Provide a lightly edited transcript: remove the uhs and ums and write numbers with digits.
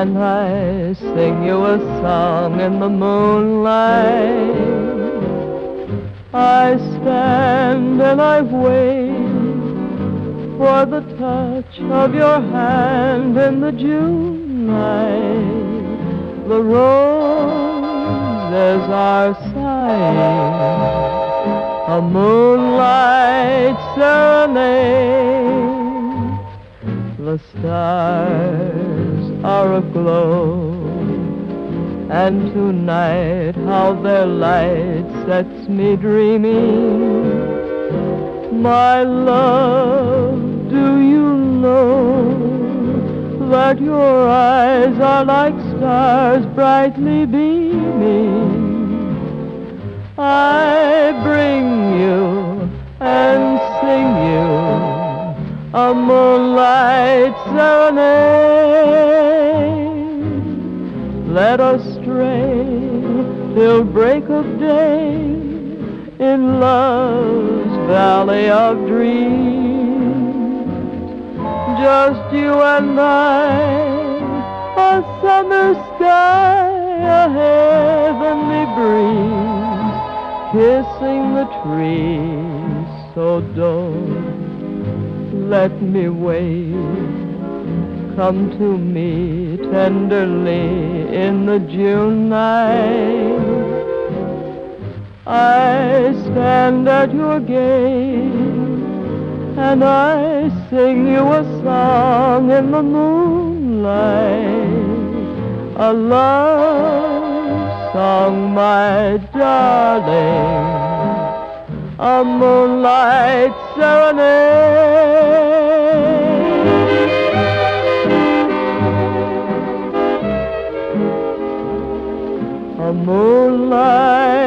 and I sing you a song in the moonlight. I stand and I wait for the touch of your hand in the June night. The roses are sighing a moonlight serenade. The stars are aglow, and tonight how their light sets me dreaming. My love, do you know that your eyes are like stars brightly beaming? I bring you and sing you a moonlight serenade. Let us stray till break of day in love's valley of dreams. Just you and I, a summer sky, a heavenly breeze, kissing the trees. So don't let me wait. Come to me tenderly in the June night. I stand at your gate and I sing you a song in the moonlight, a love song, my darling, a moonlight serenade. A moonlight